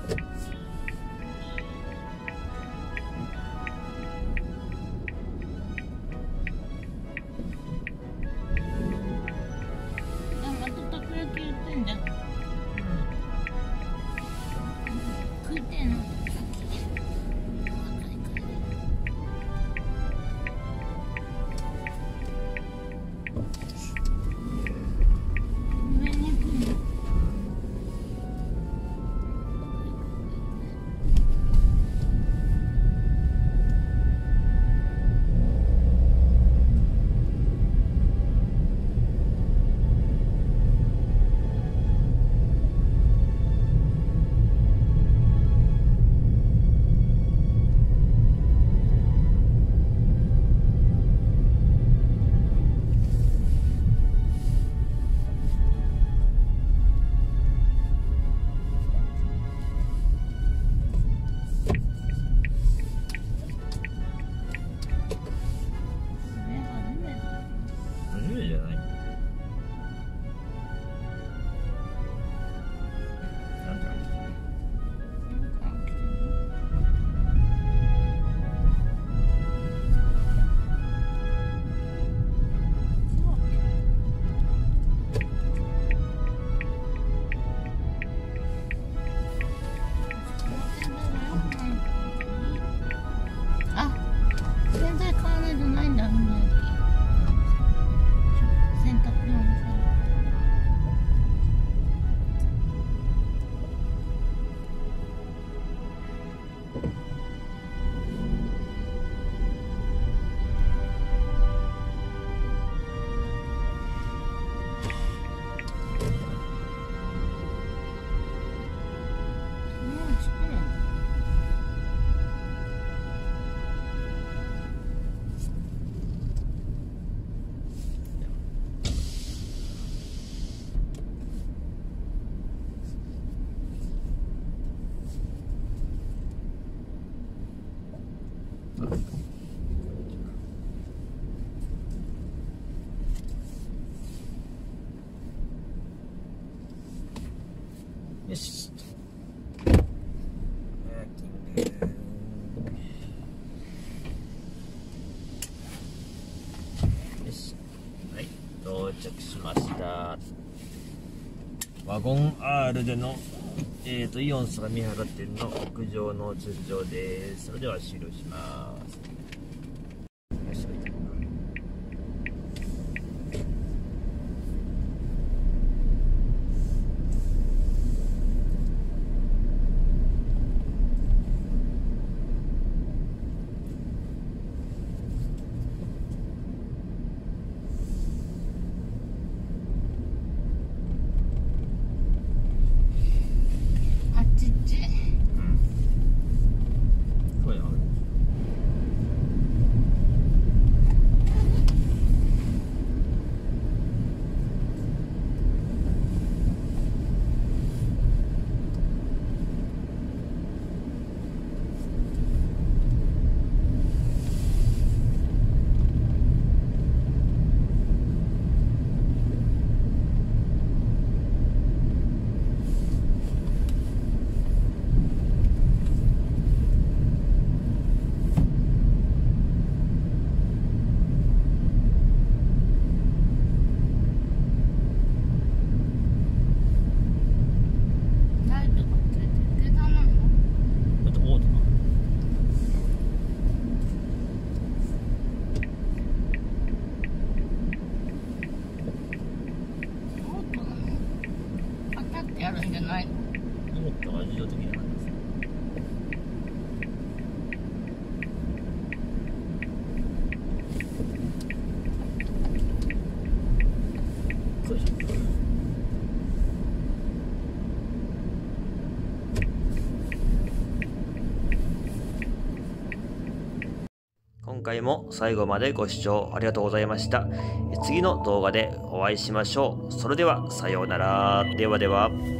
よし。よし。はい、到着しました。ワゴン R での、イオン相模原店の屋上の通常です。それでは終了します。 やるんじゃないの？ ロボットが自動的にやるんです。よいしょ。今回も最後までご視聴ありがとうございました。次の動画でお会いしましょう。それではさようなら。ではでは。